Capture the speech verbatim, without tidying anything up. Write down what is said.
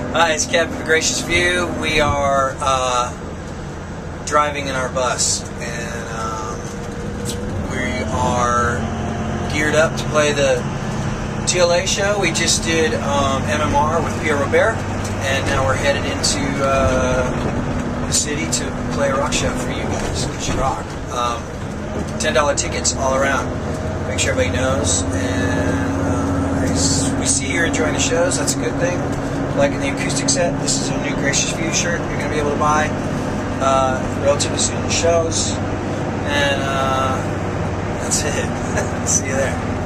Hi, it's Captain of Gracious View. We are uh, driving in our bus, and um, we are geared up to play the T L A show. We just did um, M M R with Pierre Robert, and now we're headed into uh, the city to play a rock show for you guys. You should rock. Um, ten dollar tickets all around. Make sure everybody knows. And uh, we see you're enjoying the shows. That's a good thing. Liking the acoustic set. This is a new Gracious View shirt you're going to be able to buy uh, relatively soon in the shows. And uh, that's it. See you there.